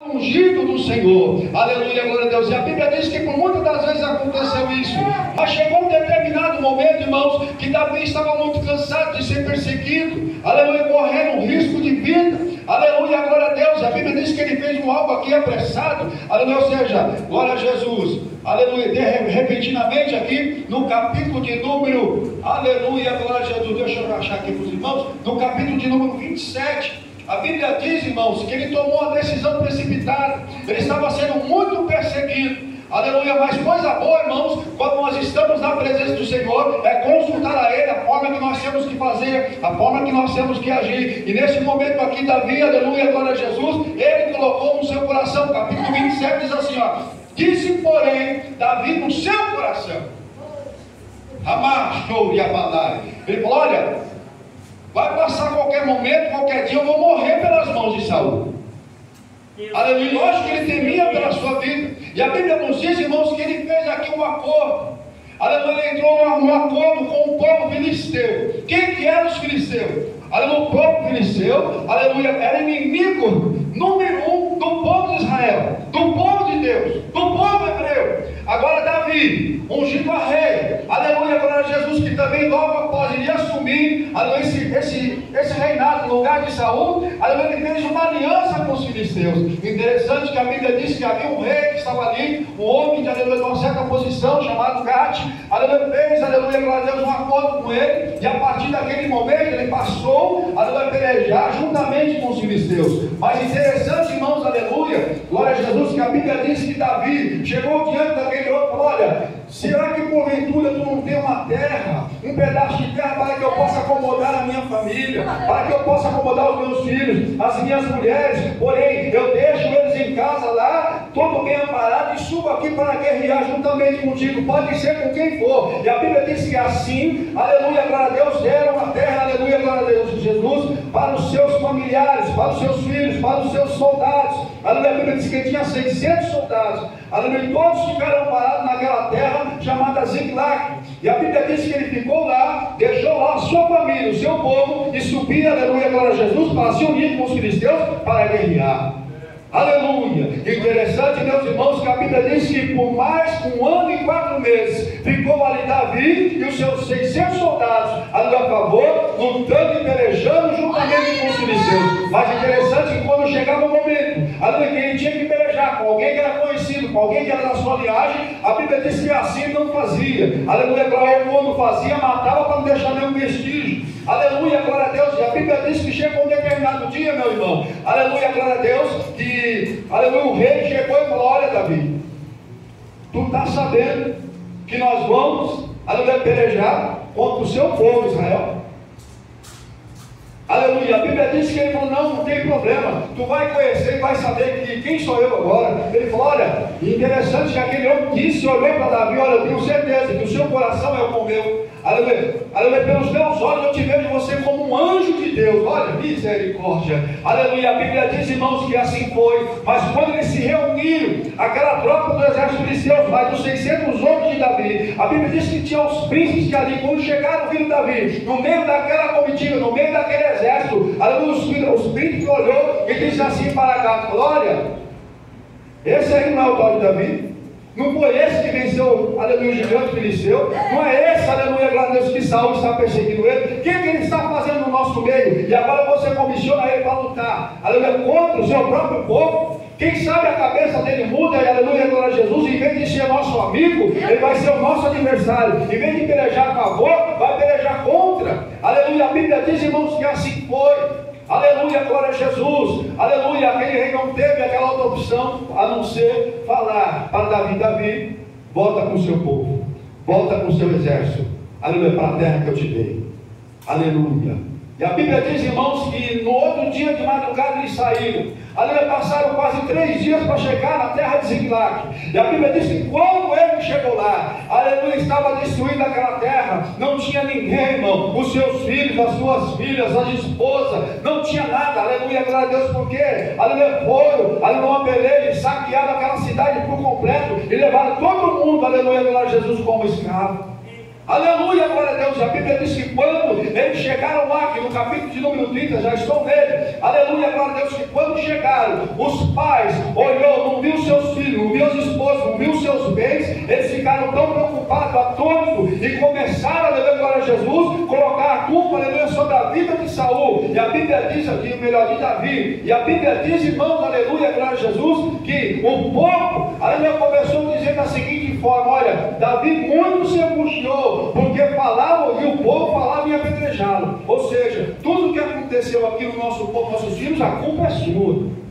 ungido do Senhor. Aleluia, glória a Deus. E a Bíblia diz que por muitas das vezes aconteceu isso. Mas chegou um determinado momento, irmãos, que Davi estava muito cansado de ser perseguido. Aleluia, correndo um risco de vida. Aleluia, glória a Deus. A Bíblia diz que ele fez algo aqui apressado. Aleluia, ou seja, glória a Jesus. Aleluia, repentinamente aqui no capítulo de número, aleluia, glória a Jesus. Deixa eu achar aqui para os irmãos. No capítulo de número 27. A Bíblia diz, irmãos, que ele tomou uma decisão precipitada. Ele estava sendo muito perseguido. Aleluia, mas coisa boa, irmãos, quando nós estamos na presença do Senhor, é consultar a Ele a forma que nós temos que fazer, a forma que nós temos que agir. E nesse momento aqui, Davi, aleluia, glória a Jesus, ele colocou no seu coração, capítulo 27 diz assim, ó: disse, porém, Davi no seu coração, Amachou e Abadai. Ele falou: olha, vai passar qualquer momento, qualquer dia, eu vou morrer pelas mãos de Saul. Aleluia, lógico que ele temia pela sua vida. E a Bíblia nos diz, irmãos, que ele fez aqui um acordo. Aleluia, ele entrou num acordo com o povo filisteu. Quem que eram os filisteus? Aleluia, o povo filisteu, aleluia, era inimigo número 1 do povo de Israel, do povo de Deus, do povo hebreu. Agora Davi, ungido a rei, aleluia, glória a Jesus, que também logo após iria assumir, aleluia, esse reinado no lugar de Saul, aleluia, ele fez uma aliança com os filisteus. Interessante que a Bíblia diz que havia um rei que estava ali, um homem de, aleluia, de uma certa posição, chamado Gate, aleluia, fez, aleluia, glória a Deus, um acordo com ele, e a partir daquele momento ele passou, aleluia, a pelejar juntamente com os filisteus. Mas interessante, irmãos, aleluia, glória a Jesus, que a Bíblia diz que Davi chegou diante daquele outro: olha, será que porventura tu não tem uma terra, um pedaço de terra para que eu possa acomodar a minha família, para que eu possa acomodar os meus filhos, as minhas mulheres? Porém, eu deixo eles em casa lá, todo bem amparado, e subo aqui para guerrear juntamente contigo, pode ser com quem for. E a Bíblia diz que assim, aleluia, glória a Deus, deram a terra, aleluia, glória a Deus, Jesus, para os seus familiares, para os seus filhos, para os seus soldados. Aleluia, a Bíblia diz que ele tinha 600 soldados. Aleluia, e todos ficaram parados naquela terra chamada Ziklag. E a Bíblia diz que ele ficou lá, deixou lá a sua família, o seu povo, e subia, aleluia, glória a Jesus, para se unir com os filisteus para guerrear. Aleluia. Interessante, meus irmãos, que a Bíblia diz que por mais 1 ano e 4 meses ficou ali Davi e os seus 600 soldados ali a favor, lutando e pelejando juntamente com os filisteus. Mas interessante que quando chegava o momento, aleluia, que ele tinha que pelejar com alguém que era conhecido, com alguém que era da sua linhagem, a Bíblia diz que assim não fazia. Aleluia, quando fazia, matava para não deixar nenhum vestígio. Aleluia, glória a Deus. E a Bíblia diz que chegou um determinado dia, meu irmão, aleluia, glória a Deus, que, aleluia, o rei chegou e falou: olha, Davi, tu está sabendo que nós vamos, aleluia, pelejar contra o seu povo, Israel? Aleluia, a Bíblia diz que ele falou: não tem problema, tu vai conhecer e vai saber que quem sou eu agora. Ele falou: olha, interessante que aquele homem disse, olhou para Davi: olha, eu tenho certeza que o seu coração é como o meu. Aleluia, aleluia, pelos meus olhos eu te vejo você como um anjo de Deus. Olha, misericórdia. Aleluia, a Bíblia diz, irmãos, que assim foi. Mas quando eles se reuniram, aquela tropa do exército filisteu, mais dos 600 homens de Davi, a Bíblia diz que tinha os príncipes que ali, quando chegaram, viram Davi no meio daquela comitiva, no meio daquele exército, aleluia, os príncipes olhou e disse assim para cá: olha, esse aí não é o tal de Davi? Não foi esse que venceu, aleluia, o gigante filisteu? Não é esse, aleluia, glória a Deus, que Saul está perseguindo ele? O que ele está fazendo no nosso meio? E agora você comissiona ele para lutar, aleluia, contra o seu próprio povo? Quem sabe a cabeça dele muda, e aleluia, glória a Jesus, em vez de ser nosso amigo, ele vai ser o nosso adversário. Em vez de pelejar a favor, vai pelejar contra. Aleluia, a Bíblia diz, irmãos, que assim foi. Aleluia, glória a Jesus. Aleluia, aquele rei não teve aquela outra opção a não ser falar para Davi: Davi, volta com o seu povo, volta com o seu exército, aleluia, para a terra que eu te dei. Aleluia. E a Bíblia diz, irmãos, que no outro dia de madrugada eles saíram. Aleluia, passaram quase 3 dias para chegar na terra de Ziklag. E a Bíblia diz que quando ele chegou lá, aleluia, estava destruída aquela terra, não tinha ninguém, irmão, os seus filhos, as suas filhas, as esposas, não tinha nada, aleluia, glória a Deus, porque, aleluia, foram, aleluia, uma peleja, e saquearam aquela cidade por completo, e levaram todo mundo, aleluia, glória a Jesus, como escravo. Aleluia, glória a Deus. E a Bíblia diz que quando eles chegaram lá, que no capítulo de número 30, já estou nele, aleluia, glória a Deus, que quando chegaram, os pais olharam assustado, atônito, e começaram, aleluia, glória a Jesus, colocar a culpa, aleluia, sobre a vida de Saul. E a Bíblia diz aqui, o melhor de Davi, e a Bíblia diz, irmãos, aleluia, glória a Jesus, que o povo, aleluia, começou a dizer da seguinte forma: olha, Davi muito se angustiou, porque falavam, e o povo falava em apedrejá-lo. Ou seja, tudo que aconteceu aqui no nosso povo, nossos filhos, a culpa é sua.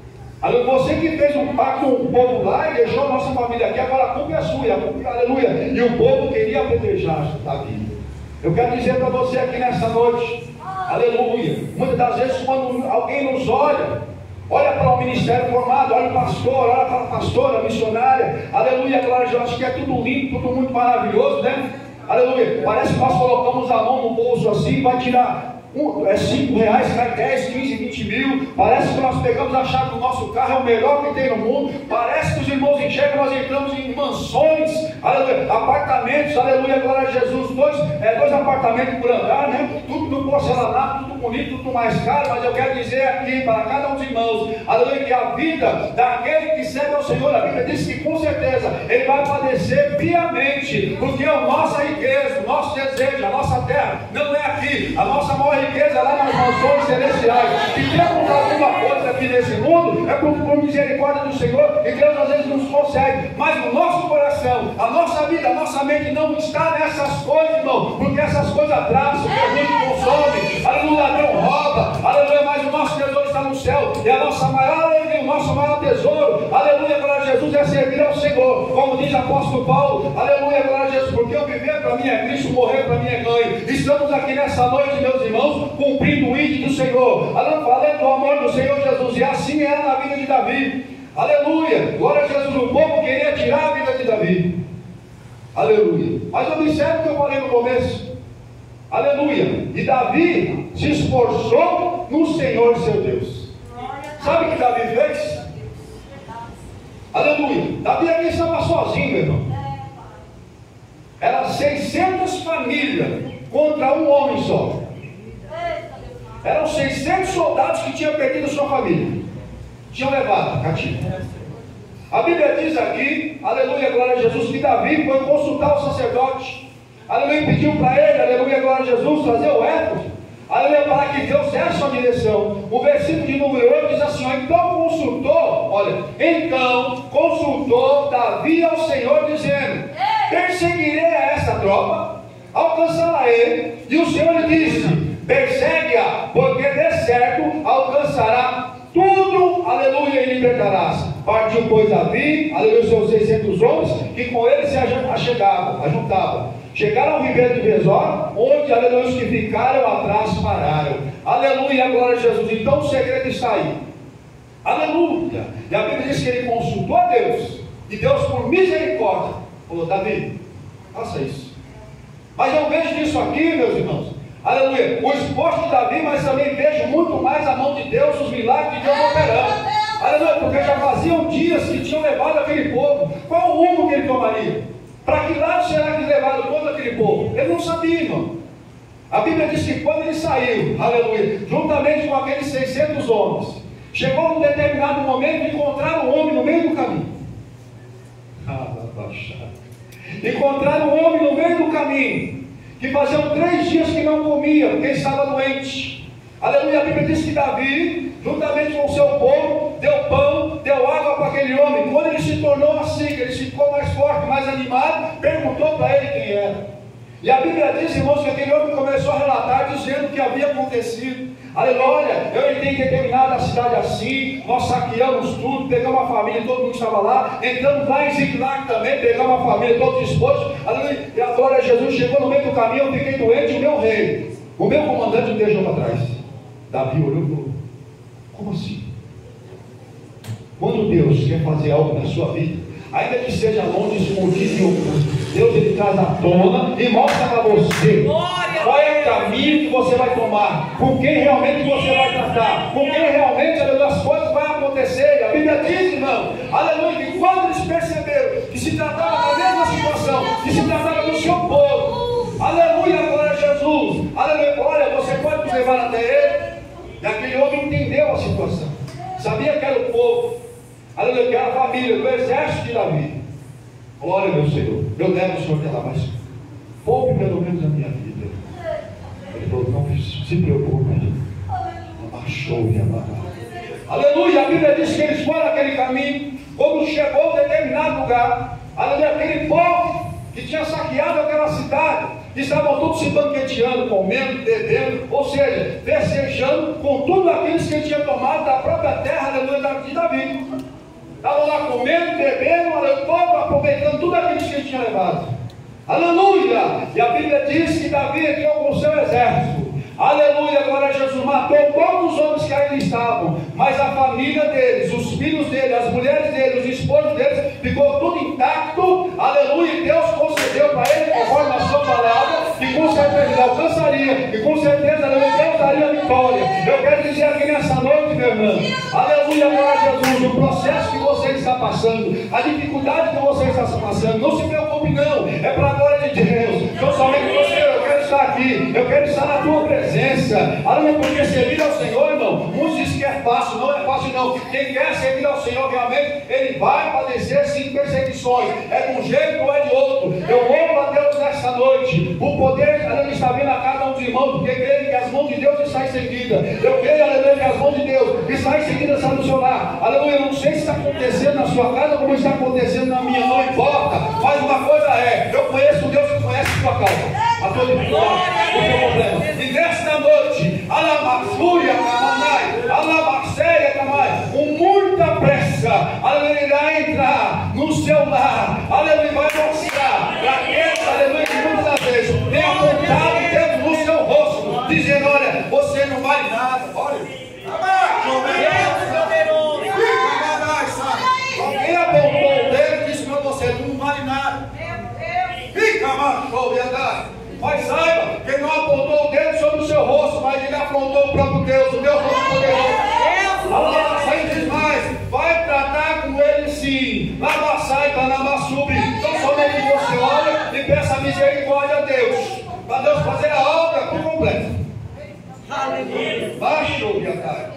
Você que fez um pacto com o povo lá e deixou a nossa família aqui, agora a culpa é sua, aleluia. E o povo queria apedrejar Davi. Eu quero dizer para você aqui nessa noite, aleluia, muitas das vezes quando alguém nos olha para o ministério formado, olha o pastor, olha para a pastora, a missionária, aleluia, glória a Deus, acho que é tudo lindo, tudo muito maravilhoso, né? Aleluia, parece que nós colocamos a mão no bolso assim, vai tirar R$5, cai 10, 15, 20 mil. Parece que nós pegamos a chave do nosso carro, é o melhor que tem no mundo. Parece que os irmãos enxergam, nós entramos em mansões, aleluia, apartamentos, aleluia, glória a Jesus, dois apartamentos por andar, né? Tudo no porcelanato, tudo bonito, tudo mais caro. Mas eu quero dizer aqui para cada um dos irmãos, aleluia, que a vida daquele que serve ao Senhor, a Bíblia diz que com certeza ele vai padecer piamente, porque a nossa riqueza, o nosso desejo, a nossa terra não é aqui. A nossa maior riqueza lá nas mansões celestiais. Se temos alguma coisa aqui nesse mundo, é por misericórdia do Senhor, e Deus às vezes nos concede, mas o nosso coração, a nossa vida, a nossa mente não está nessas coisas, irmão, porque essas coisas traçam, que consome, aleluia, o ladrão rouba, aleluia, mas o nosso tesouro está no céu, e a nossa maior alegria, o nosso maior tesouro, aleluia, glória a Jesus, é servir ao Senhor, como diz o apóstolo Paulo, aleluia, glória a Jesus, porque eu viver para mim é Cristo, morrer para mim é ganho. Estamos aqui nessa noite, meus irmãos, cumprindo o ídolo do Senhor, falando do amor do Senhor Jesus, e assim era na vida de Davi, aleluia, glória a Jesus. O povo queria tirar a vida de Davi, aleluia, mas observe o que eu falei no começo, aleluia, e Davi se esforçou no Senhor seu Deus. Sabe o que Davi fez? Aleluia, Davi aqui estava sozinho, meu irmão, eram 600 famílias contra um homem só. Eram 600 soldados que tinham perdido sua família, tinham levado cativo. A Bíblia diz aqui, aleluia, glória a Jesus, que Davi foi consultar o sacerdote, aleluia, e pediu para ele, aleluia, glória a Jesus, trazer o éfode, aleluia, para que Deus desse a direção. O versículo de número 8 diz assim: então consultou Davi ao Senhor, dizendo: perseguirei a esta tropa, alcançará-ei. E o Senhor lhe disse: persegue-a, porque de certo alcançará tudo, aleluia, e libertarás. Partiu, pois, Davi, aleluia, os seus 600 homens, que com ele se ajuntavam. Chegaram ao ribeiro de Besor, onde, aleluia, os que ficaram atrás pararam. Aleluia, glória a Jesus. Então o segredo está aí. Aleluia. E a Bíblia diz que ele consultou a Deus, e Deus, por misericórdia, falou: Davi, faça isso. Mas eu vejo nisso aqui, meus irmãos, aleluia, o esforço de Davi, mas também vejo muito mais a mão de Deus, os milagres de Deus operando. Aleluia, porque já faziam dias que tinham levado aquele povo. Qual o rumo que ele tomaria? Para que lado será que levaram todo aquele povo? Ele não sabia, irmão. A Bíblia diz que quando ele saiu, aleluia, juntamente com aqueles 600 homens, chegou num determinado momento e encontraram um homem no meio do caminho. Encontraram um homem no meio do caminho, que faziam 3 dias que não comia, porque estava doente. Aleluia, a Bíblia diz que Davi, juntamente com o seu povo, deu pão, deu água para aquele homem. Quando ele se tornou assim, que ele ficou mais forte, mais animado, perguntou para ele quem era. E a Bíblia diz, irmãos, que aquele homem começou a relatar, dizendo o que havia acontecido. Aleluia, eu entrei em determinada cidade assim, nós saqueamos tudo, pegamos a família, todo mundo estava lá, entramos lá em Ziklag também, pegamos a família, todos dispostos, aleluia, e a glória de Jesus chegou no meio do caminho, eu fiquei doente, o meu rei, o meu comandante me deixou para trás. Davi olhou e falou: como assim? Quando Deus quer fazer algo na sua vida, ainda que seja longe, escondido e oculto, Deus ele traz à tona e mostra para você qual é o caminho que você vai tomar, com quem realmente você vai tratar, com quem realmente as coisas vão acontecer. A Bíblia diz, irmão, aleluia, que quando eles perceberam que se tratava da mesma situação, que se tratava do seu povo, aleluia, glória a Jesus, aleluia, olha, você pode nos levar até ele. E aquele homem entendeu a situação, sabia que era o povo, aleluia, que era a família do exército de Davi. Glória, meu Senhor. Eu levo o Senhor até lá, mas poupe pelo menos a minha vida. Ele falou, não se preocupe. Abaixou e abaixou. Aleluia, a Bíblia diz que eles foram aquele caminho. Quando chegou a determinado lugar, aleluia, aquele povo que tinha saqueado aquela cidade, estavam todos se banqueteando, comendo, bebendo, ou seja, festejando com tudo aquilo que ele tinha tomado da própria terra, aleluia, de Davi. Estavam lá comendo, bebendo, aleluia, aproveitando tudo aquilo que ele tinha levado. Aleluia! E a Bíblia diz que Davi entrou com o seu exército. Aleluia, agora Jesus matou todos os homens que ali estavam, mas a família deles, os filhos deles, as mulheres deles, os esposos deles, ficou tudo intacto. Aleluia, e Deus concedeu para ele, conforme a sua palavra, que com certeza ele alcançaria, e com certeza Deus daria a vitória. Eu quero dizer aqui nessa noite, meu irmão, aleluia, glória a Jesus, o processo que você está passando, a dificuldade que você está passando, não se preocupe não, é para a glória de Deus. Então somente você, eu quero estar aqui, eu quero estar na tua presença. Aleluia, porque servir ao Senhor, irmão, muitos dizem que é fácil, não é fácil não. Quem quer servir ao Senhor realmente, ele vai padecer sim perseguições, é de um jeito ou é de outro. Eu louvo a Deus nesta noite, o poder, aleluia, está vindo a cada um dos irmãos, porque creio que as mãos de Deus estão em seguida. Eu creio, aleluia, que as mãos de Deus estão em seguida, está no seu lar. Aleluia, eu não sei se está acontecendo na sua casa, como está acontecendo na minha, não importa, mas uma coisa é, eu conheço o Deus que conhece a sua causa, a tua dificuldade, o teu problema. E nesta noite, alabafúria, camanai, alabaceia, camai, com muita pressa, aleluia, irá entrar no seu lar, aleluia, vai mostrar para aqueles, aleluia, que muitas vezes tem apontado dentro do seu rosto, dizendo, olha, você não vale nada, olha, alguém apontou o dedo e disse para você, tu não vale nada, fica macho, verdade. Mas saiba, que não apontou o dedo sobre o seu rosto, mas ele apontou o próprio Deus, o Deus Todo-Poderoso. Allah, sai demais, vai tratar com ele sim. Lava sai, canamaçubi. Então somente você olha e peça misericórdia a Deus, para Deus fazer a obra por completo. Aleluia. Baixou de atalho.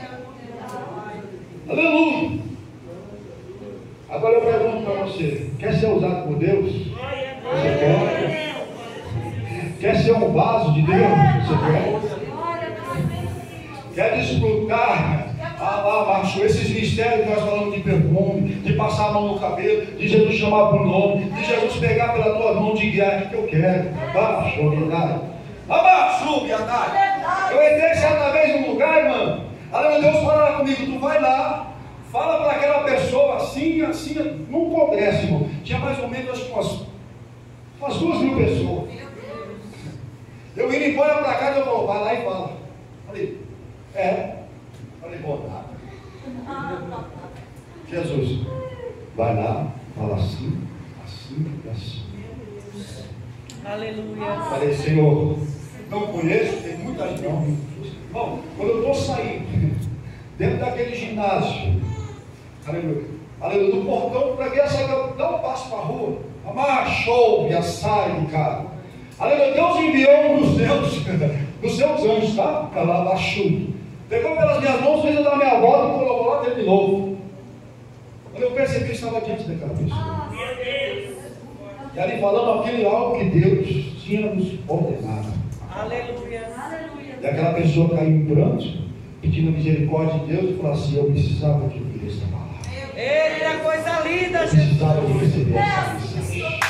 Aleluia. Agora eu pergunto para você: quer ser usado por Deus? Você quer? Quer ser um vaso de Deus? Você quer desfrutar esses mistérios que nós falamos de perfume, de passar a mão no cabelo, de Jesus chamar por nome, de Jesus pegar pela tua mão de guiar? O que eu quero? Abaixo, verdade. Abaixo, verdade. Eu entrei certa vez num lugar, irmão. Aleluia, Deus fala comigo, tu vai lá, fala para aquela pessoa assim, assim, num congresso, irmão. Tinha mais ou menos, acho que umas 2.000 pessoas. Eu vim embora para cá, eu vou, vai lá e fala. Falei, falei, bom, nada. Jesus, vai lá, fala assim, assim e assim. Aleluia. Falei, Senhor, não conheço, tem muita gente. Bom, quando eu estou saindo, dentro daquele ginásio, aleluia, aleluia, do portão, para ver a saída, dá um passo para a rua, amachou e a sai, cara. Aleluia, Deus enviou um dos seus anjos, tá? Para lá, baixou. Pegou pelas minhas mãos, fez eu dar minha volta e colocou lá dentro de novo. Quando eu percebi que estava diante daquela pessoa. E ali falando aquilo algo que Deus tinha nos ordenado. Aleluia. E aquela pessoa caiu em pranto, pedindo misericórdia de Deus, e falou assim: eu precisava de ouvir essa palavra. Ele é coisa linda, Jesus. Eu precisava de receber essa mensagem.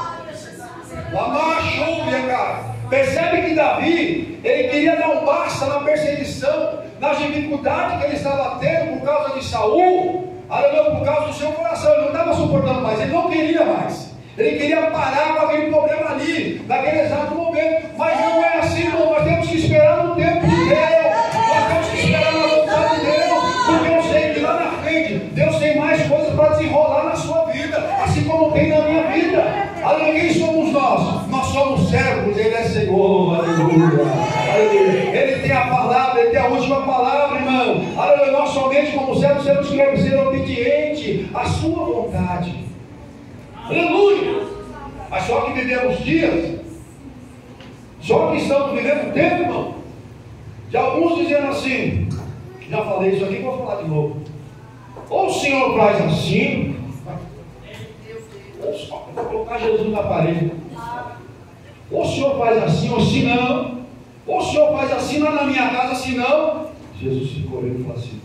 Percebe que Davi, ele queria dar um basta na perseguição, nas dificuldades que ele estava tendo por causa de Saul, aleluia, por causa do seu coração. Ele não estava suportando mais, ele não queria mais. Ele queria parar com aquele problema ali, naquele exato momento. Mas não é assim, não. Nós temos que esperar no tempo de Deus. Nós temos que esperar na vontade de Deus, porque eu sei que lá na frente Deus tem mais coisas para desenrolar na sua vida, assim como tem na minha vida. Aleluia, quem somos nós? Nós somos servos, Ele é Senhor, aleluia. Aleluia. Ele tem a palavra, Ele tem a última palavra, irmão. Aleluia, nós somente como servos temos que ser obedientes à sua vontade. Aleluia. Mas só que vivemos dias, só que estamos vivendo tempo, irmão, de alguns dizendo assim, já falei isso aqui, vou falar de novo. Ou o Senhor faz assim, ou eu vou colocar Jesus na parede. Ou o senhor faz assim, ou se não. Ou o senhor faz assim lá na minha casa, se não. Jesus ficou olhando e falou assim: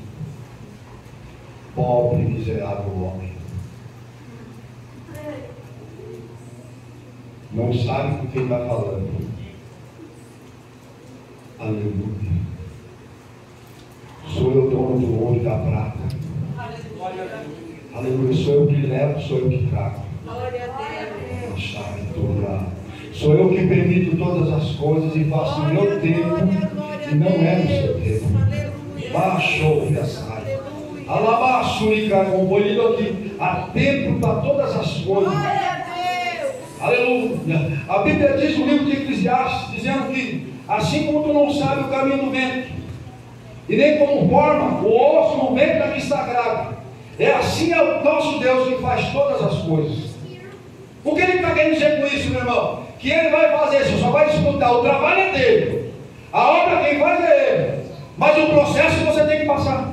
pobre, miserável homem, não sabe com quem está falando. Aleluia. Sou eu dono do ouro e da prata. Aleluia. Sou eu que levo, sou eu que trago. Sou eu que permito todas as coisas e faço o meu tempo e não é no seu tempo. Baixou e assai. Alabaçurica, compolido aqui. Há tempo para todas as coisas. Aleluia. A Bíblia diz no livro de Eclesiastes, dizendo que assim como tu não sabe o caminho do vento, e nem como forma o osso no ventre da que está grávida, é assim é o nosso Deus que faz todas as coisas. O que ele está querendo dizer com isso, meu irmão? Que ele vai fazer, você só vai disputar, o trabalho é dele, a obra quem faz é ele, mas o processo você tem que passar.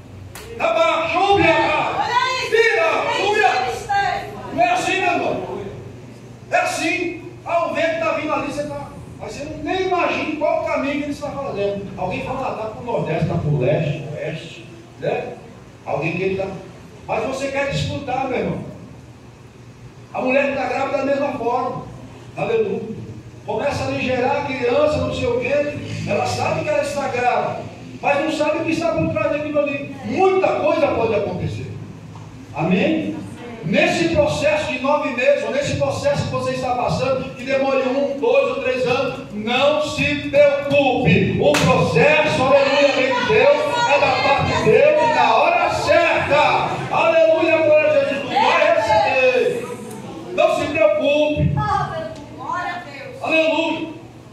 Não é assim, meu irmão? É assim. O vento está vindo ali, você está. Mas você nem imagina qual o caminho que ele está fazendo. Alguém fala, está para o nordeste, está para o leste, oeste, né? Alguém que ele está. Mas você quer disputar, meu irmão. A mulher que está grávida da mesma forma. Aleluia. Começa a lhe gerar a criança no seu ventre. Ela sabe que ela está grávida, mas não sabe o que está por trás daquilo ali. Muita coisa pode acontecer. Amém? Nesse processo de 9 meses, ou nesse processo que você está passando, que demore 1, 2 ou 3 anos, não se preocupe. O processo, aleluia, vem de Deus, é da parte de Deus e na hora certa. Aleluia, glória a Jesus, vai receber. Não se preocupe. Aleluia.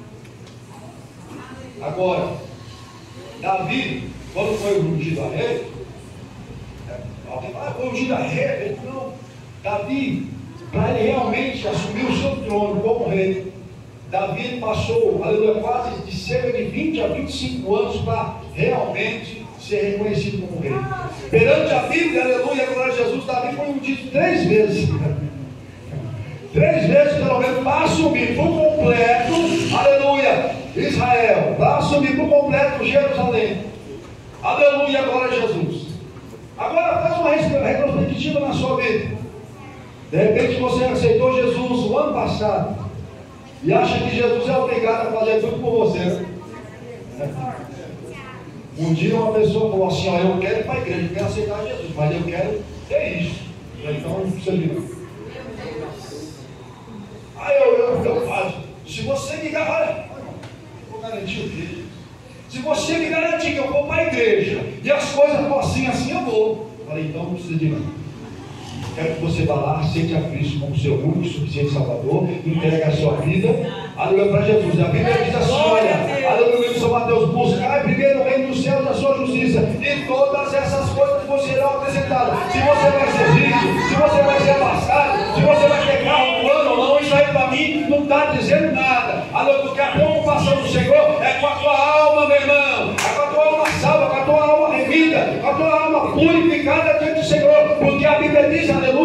Agora, Davi, quando foi ungido a rei, alguém fala, foi ungido a rei. Ele não. Davi, para ele realmente assumir o seu trono como rei, Davi passou, aleluia, quase de cerca de 20 a 25 anos para realmente ser reconhecido como rei. Perante a Bíblia, aleluia, glória a Jesus, Davi foi ungido 3 vezes. 3 vezes pelo menos para assumir por completo, aleluia, Israel, para assumir por completo Jerusalém. Aleluia, glória a Jesus. Agora faz uma retrospectiva na sua vida. De repente você aceitou Jesus o ano passado e acha que Jesus é obrigado a fazer tudo por você, né? Um dia uma pessoa falou assim: ó, eu quero ir para a igreja, eu quero aceitar Jesus, mas eu quero ter isso. Então não precisa de não. Aí eu faço. Se você me garantir, eu vou garantir o quê? Se você me garantir que eu vou para a igreja e as coisas vão assim eu vou. Eu falei, então não precisa de não. Quero que você vá lá, aceite a Cristo como seu único e suficiente Salvador, entregue a sua vida, aleluia, para Jesus. A Bíblia diz assim: olha, aleluia, São Mateus, buscai primeiro o reino dos céus, a sua justiça, e todas essas coisas vos serão acrescentadas. Se você vai ser rico, se você vai ser abastado, se você vai ter carro voando ou não, isso aí para mim não está dizendo nada. Aleluia, porque a preocupação do Senhor é com a tua alma, meu irmão, é com a tua alma salva, com a tua alma remida, com a tua alma purificada diante do Senhor, porque a Bíblia diz, aleluia,